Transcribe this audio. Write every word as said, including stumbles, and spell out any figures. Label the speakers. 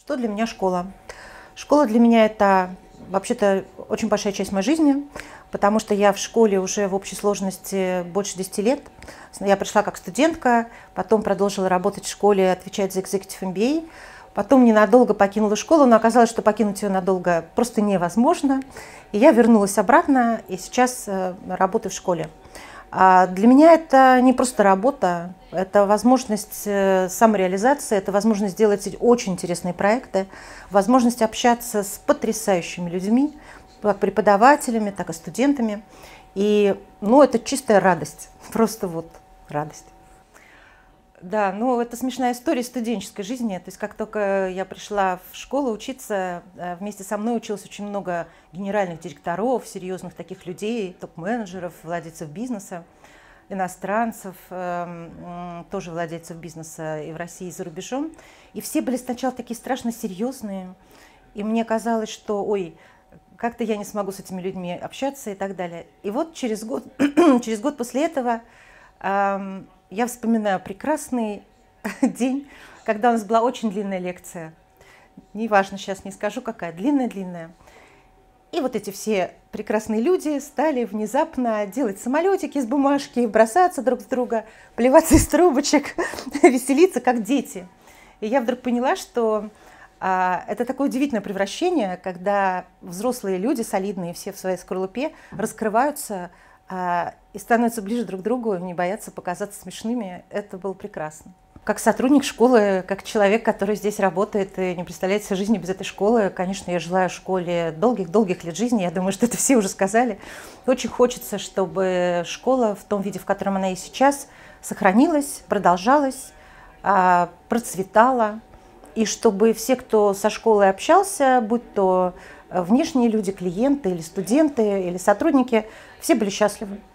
Speaker 1: Что для меня школа? Школа для меня – это вообще-то очень большая часть моей жизни, потому что я в школе уже в общей сложности больше десяти лет. Я пришла как студентка, потом продолжила работать в школе, отвечать за Executive эм би эй, потом ненадолго покинула школу, но оказалось, что покинуть ее надолго просто невозможно. И я вернулась обратно, и сейчас работаю в школе. А для меня это не просто работа, это возможность самореализации, это возможность делать очень интересные проекты, возможность общаться с потрясающими людьми, как преподавателями, так и студентами. И, ну, это чистая радость, просто вот радость. Да, ну это смешная история студенческой жизни. То есть как только я пришла в школу учиться, вместе со мной училось очень много генеральных директоров, серьезных таких людей, топ-менеджеров, владельцев бизнеса, иностранцев, тоже владельцев бизнеса и в России, и за рубежом. И все были сначала такие страшно серьезные. И мне казалось, что, ой, как-то я не смогу с этими людьми общаться и так далее. И вот через год, через год после этого я вспоминаю прекрасный день, когда у нас была очень длинная лекция. Неважно, сейчас не скажу, какая, длинная-длинная. И вот эти все прекрасные люди стали внезапно делать самолетики из бумажки, бросаться друг в друга, плеваться из трубочек, веселиться, как дети. И я вдруг поняла, что а, это такое удивительное превращение, когда взрослые люди, солидные все в своей скорлупе, раскрываются а, и становятся ближе друг к другу, не боятся показаться смешными. Это было прекрасно. Как сотрудник школы, как человек, который здесь работает и не представляет себе жизни без этой школы, конечно, я желаю школе долгих-долгих лет жизни. Я думаю, что это все уже сказали. Очень хочется, чтобы школа в том виде, в котором она и сейчас, сохранилась, продолжалась, процветала. И чтобы все, кто со школой общался, будь то внешние люди, клиенты или студенты, или сотрудники, все были счастливы.